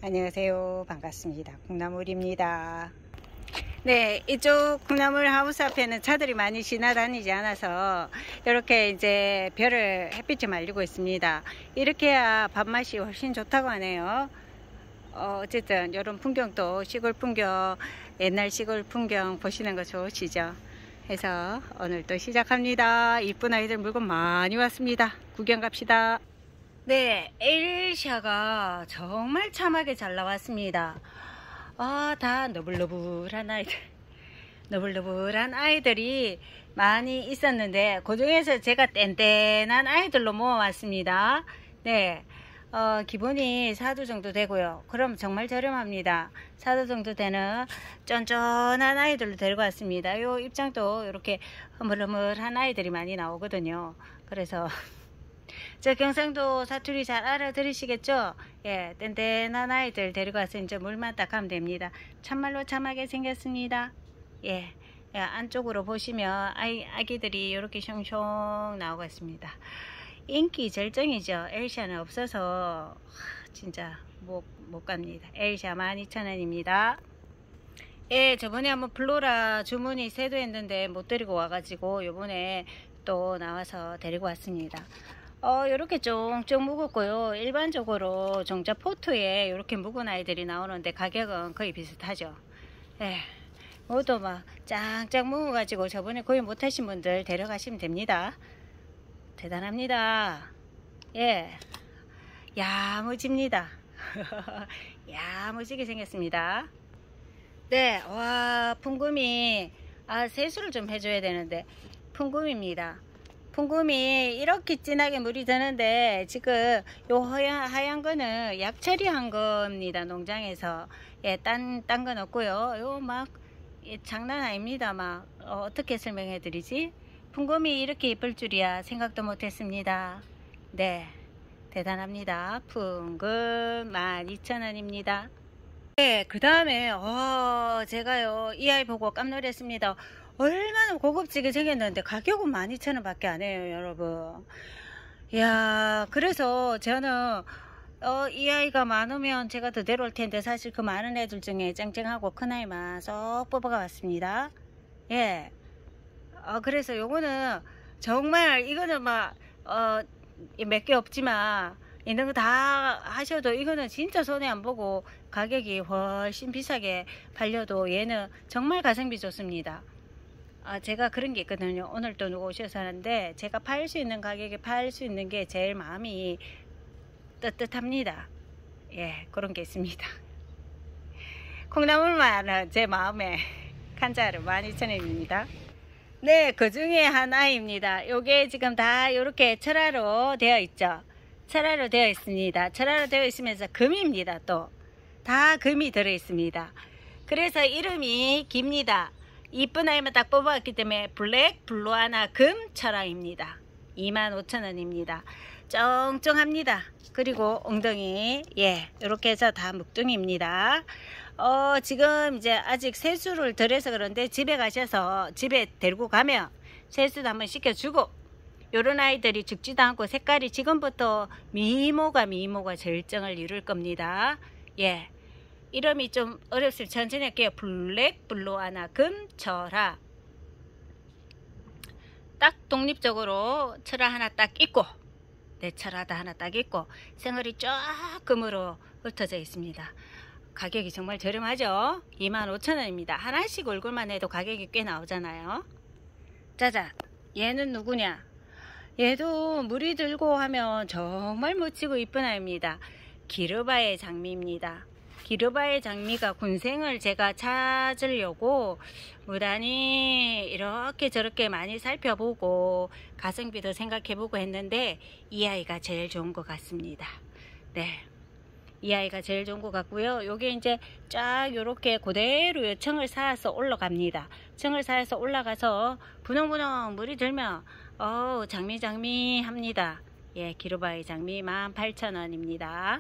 안녕하세요. 반갑습니다. 콩나물입니다. 네, 이쪽 콩나물 하우스 앞에는 차들이 많이 지나다니지 않아서 이렇게 이제 별을 햇빛에 말리고 있습니다. 이렇게 해야 밥맛이 훨씬 좋다고 하네요. 어쨌든 이런 풍경도 시골 풍경, 옛날 시골 풍경 보시는 거 좋으시죠? 해서 오늘 또 시작합니다. 이쁜 아이들 물건 많이 왔습니다. 구경 갑시다. 네, 에일샤가 정말 참하게 잘 나왔습니다. 다 너블너블한 아이들, 너블너블한 아이들이 많이 있었는데 그 중에서 제가 뗀뗀한 아이들로 모아왔습니다. 네, 기본이 4두 정도 되고요. 그럼 정말 저렴합니다. 4두 정도 되는 쫀쫀한 아이들로 데리고 왔습니다. 요 입장도 이렇게 흐물흐물한 아이들이 많이 나오거든요. 그래서 저 경상도 사투리 잘 알아들으시겠죠? 예, 뗀뗀한 아이들 데리고 와서 이제 물만 딱 하면 됩니다. 참말로 참하게 생겼습니다. 예, 안쪽으로 보시면 아기들이 이렇게 숑숑 나오고 있습니다. 인기 절정이죠. 엘샤는 없어서 진짜 못 갑니다. 엘샤 12,000원입니다. 예, 저번에 한번 플로라 주문이 세도했는데 못 데리고 와가지고 요번에 또 나와서 데리고 왔습니다. 요렇게 쫑쫑 묵었고요. 일반적으로 종자 포트에 이렇게 묵은 아이들이 나오는데 가격은 거의 비슷하죠. 예, 모두 막 짱짱 묵어가지고 저번에 구입 못하신 분들 데려가시면 됩니다. 대단합니다. 예, 야무집니다. 야무지게 생겼습니다. 네, 와, 풍금이, 세수를 좀 해줘야 되는데, 풍금입니다. 풍금이 이렇게 진하게 물이 드는데, 지금 요 하얀 거는 약 처리한 겁니다. 농장에서. 예, 딴 건 없고요. 요 막, 장난 아닙니다. 막, 어떻게 설명해 드리지? 풍금이 이렇게 이쁠 줄이야 생각도 못했습니다. 네, 대단합니다. 풍금 12,000원입니다. 네, 그 다음에 제가요 이 아이 보고 깜놀했습니다. 얼마나 고급지게 생겼는데 가격은 12,000원 밖에 안 해요, 여러분. 이야, 그래서 저는 이 아이가 많으면 제가 더 데려올 텐데 사실 그 많은 애들 중에 쨍쨍하고 큰 아이만 쏙 뽑아가 왔습니다. 예, 그래서 요거는 정말 이거는 막 몇 개 없지만 있는 거 다 하셔도 이거는 진짜 손해 안 보고 가격이 훨씬 비싸게 팔려도 얘는 정말 가성비 좋습니다. 제가 그런 게 있거든요. 오늘 또 누구 오셔서 하는데 제가 팔 수 있는 가격에 팔 수 있는 게 제일 마음이 뜨뜻합니다. 예, 그런 게 있습니다. 콩나물만은 제 마음에 칸자루 12,000원입니다. 네, 그 중에 하나입니다. 요게 지금 다 이렇게 철화로 되어 있죠. 철화로 되어 있습니다. 철화로 되어 있으면서 금입니다. 또 다 금이 들어 있습니다. 그래서 이름이 깁니다. 이쁜 아이만 딱 뽑아왔기 때문에 블랙 블루아나 금 철화입니다. 25,000원입니다. 쫑쫑합니다. 그리고 엉덩이, 예, 이렇게 해서 다 묵둥이입니다. 지금 이제 아직 세수를 덜 해서 그런데 집에 가셔서 집에 데리고 가면 세수도 한번 시켜주고, 요런 아이들이 죽지도 않고 색깔이 지금부터 미모가 절정을 이룰 겁니다. 예, 이름이 좀 어렵을 천천히 할게요. 블랙 블루아나 금 철화. 딱 독립적으로 철화 하나 딱 있고, 네, 철화도 하나 딱 있고, 생얼이 쫙 금으로 흩어져 있습니다. 가격이 정말 저렴하죠. 25,000원입니다. 하나씩 얼굴만 해도 가격이 꽤 나오잖아요. 짜잔, 얘는 누구냐? 얘도 물이 들고 하면 정말 멋지고 이쁜 아이입니다. 기르바의 장미입니다. 기르바의 장미가 군생을 제가 찾으려고 무단히 이렇게 저렇게 많이 살펴보고 가성비도 생각해보고 했는데 이 아이가 제일 좋은 것 같습니다. 네, 이 아이가 제일 좋은 것 같고요. 요게 이제 쫙 요렇게 그대로 청을 쌓아서 올라갑니다. 청을 쌓아서 올라가서 분홍분홍 물이 들면 장미 합니다. 예, 기르바의 장미 18,000원입니다.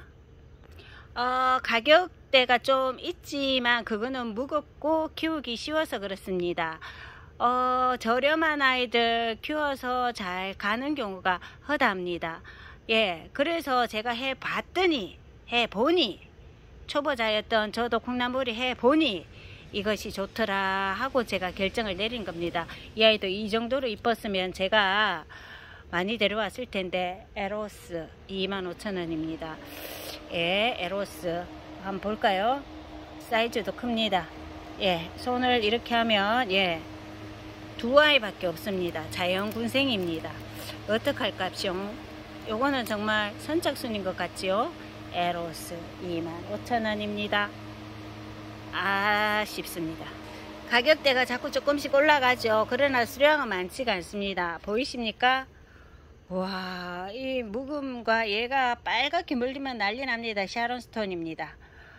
가격대가 좀 있지만 그거는 무겁고 키우기 쉬워서 그렇습니다. 저렴한 아이들 키워서 잘 가는 경우가 허다합니다. 예, 그래서 제가 해보니 초보자였던 저도 콩나물이 해보니 이것이 좋더라 하고 제가 결정을 내린 겁니다. 이 아이도 이 정도로 이뻤으면 제가 많이 데려왔을 텐데. 에로스 25,000원입니다. 예, 에로스 한번 볼까요? 사이즈도 큽니다. 예, 손을 이렇게 하면 예, 두 아이밖에 없습니다. 자연군생입니다. 어떡할까요? 요거는 정말 선착순인 것 같지요? 에로스 25,000원입니다. 아쉽습니다. 가격대가 자꾸 조금씩 올라가죠. 그러나 수량은 많지가 않습니다. 보이십니까? 와, 이 묵음과 얘가 빨갛게 물리면 난리 납니다. 샤론스톤입니다.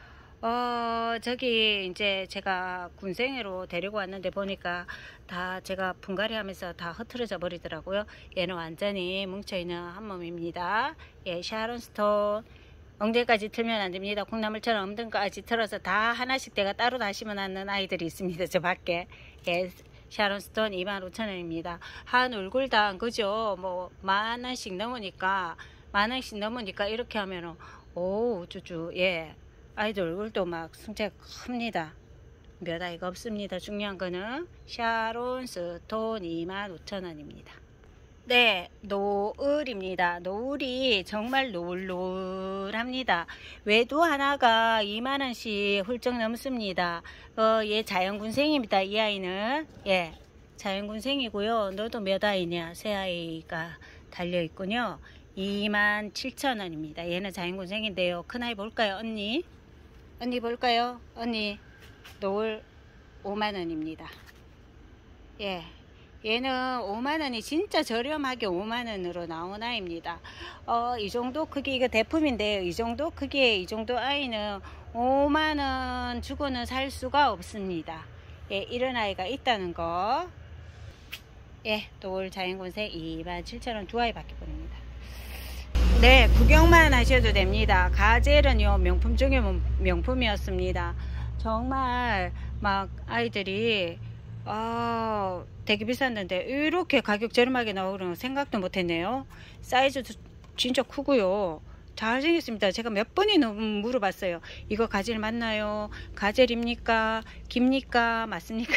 저기 이제 제가 군생회로 데리고 왔는데 보니까 다 제가 분갈이 하면서 다 흐트러져 버리더라고요. 얘는 완전히 뭉쳐있는 한 몸입니다. 예, 샤론스톤. 엉덩이까지 틀면 안 됩니다. 콩나물처럼 엉덩이까지 틀어서 다 하나씩 내가 따로 다 심어놨는 아이들이 있습니다. 저 밖에. 예, 샤론스톤 25,000원입니다. 한 얼굴당 그죠? 뭐 만원씩 넘으니까 이렇게 하면은 오 쭈쭈. 예, 아이들 얼굴도 막 승체가 큽니다. 몇 아이가 없습니다. 중요한 거는 샤론스톤 25,000원입니다. 네, 노을입니다. 노을이 정말 노을노을합니다. 외도 하나가 2만원씩 훌쩍 넘습니다. 얘 자연군생입니다. 이 아이는. 예, 자연군생이고요. 너도 몇 아이냐? 세 아이가 달려있군요. 27,000원입니다. 얘는 자연군생인데요. 큰 아이 볼까요? 언니 볼까요? 언니 노을 5만원입니다. 예, 얘는 5만원이 진짜 저렴하게 5만원으로 나온 아이입니다. 이 정도 크기, 이거 대품인데요. 이 정도 크기에 이 정도 아이는 5만원 주고는 살 수가 없습니다. 예, 이런 아이가 있다는 거. 예, 노을 자연군생 27,000원 두 아이밖에 보냅니다. 네, 구경만 하셔도 됩니다. 가젤은요, 명품 중에 명품이었습니다. 정말 막 아이들이 되게 비쌌는데 이렇게 가격 저렴하게 나오는 생각도 못했네요. 사이즈도 진짜 크고요. 잘생겼습니다. 제가 몇 번이나 물어봤어요. 이거 가젤 맞나요? 가젤입니까? 깁니까? 맞습니까?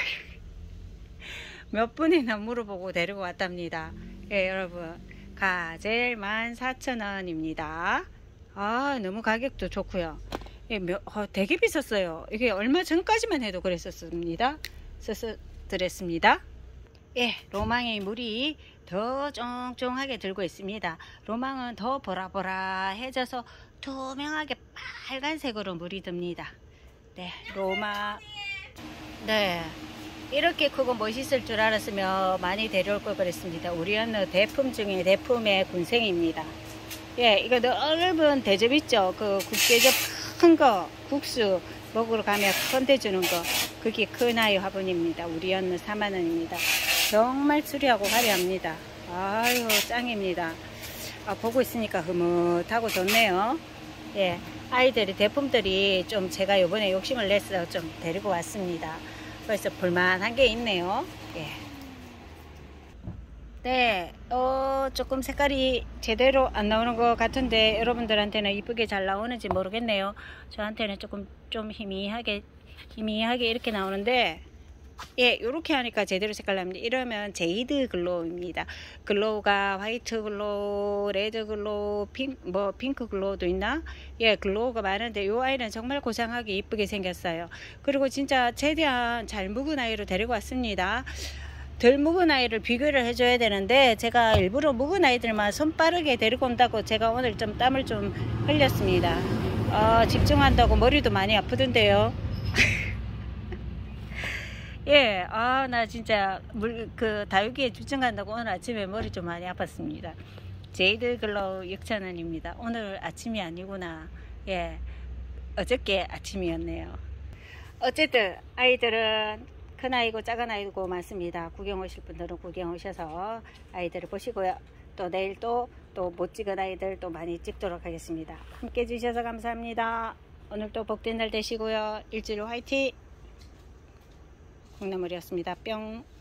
몇 번이나 물어보고 데리고 왔답니다. 예, 여러분, 가젤 14,000원입니다. 너무 가격도 좋고요. 예, 되게 비쌌어요. 이게 얼마 전까지만 해도 그랬었습니다. 드렸습니다. 예, 로망의 물이 더 쫑쫑하게 들고 있습니다. 로망은 더 보라보라해져서 투명하게 빨간색으로 물이 듭니다. 네, 로망. 네, 이렇게 크고 멋있을 줄 알았으면 많이 데려올 걸 그랬습니다. 우리 언니 대품 중에 대품의 군생입니다. 예, 이거 넓은 대접 있죠? 그 국대접 큰 거, 국수 먹으러 가면 건대주는 거, 그게 큰 아이 화분입니다. 우리 언니 4만원입니다. 정말 수리하고 화려합니다. 아유, 짱입니다. 보고 있으니까 흐뭇하고 좋네요. 예, 아이들이 대품들이 좀 제가 요번에 욕심을 내서 좀 데리고 왔습니다. 그래서 볼만한 게 있네요. 예. 네, 조금 색깔이 제대로 안 나오는 것 같은데 여러분들한테는 이쁘게 잘 나오는지 모르겠네요. 저한테는 조금 좀 희미하게 이렇게 나오는데, 예, 요렇게 하니까 제대로 색깔 납니다. 이러면 제이드 글로우입니다. 글로우가 화이트 글로우, 레드 글로우, 핑크 글로우도 있나? 예, 글로우가 많은데 요 아이는 정말 고상하게 이쁘게 생겼어요. 그리고 진짜 최대한 잘 묵은 아이로 데리고 왔습니다. 덜 묵은 아이를 비교를 해줘야 되는데 제가 일부러 묵은 아이들만 손 빠르게 데리고 온다고 제가 오늘 좀 땀을 좀 흘렸습니다. 집중한다고 머리도 많이 아프던데요. 예, 나 진짜 다육이에 집중한다고 오늘 아침에 머리 좀 많이 아팠습니다. 제이드 글로우 6,000원입니다. 오늘 아침이 아니구나. 예, 어저께 아침이었네요. 어쨌든 아이들은 큰 아이고 작은 아이고 많습니다. 구경 오실 분들은 구경 오셔서 아이들을 보시고요. 또 내일 또 못 찍은 아이들 또 많이 찍도록 하겠습니다. 함께 해주셔서 감사합니다. 오늘 또 복된 날 되시고요. 일주일 화이팅! 콩나물이었습니다. 뿅.